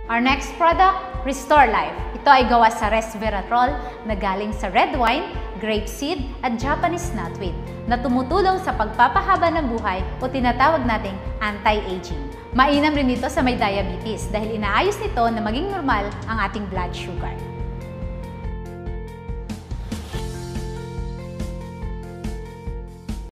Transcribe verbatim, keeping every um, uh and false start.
Our next product, RestorLyf. Ito ay gawa sa resveratrol na galing sa red wine, grapeseed at Japanese nutweed na tumutulong sa pagpapahaba ng buhay o tinatawag nating anti-aging. Mainam rin ito sa may diabetes dahil inaayos nito na maging normal ang ating blood sugar.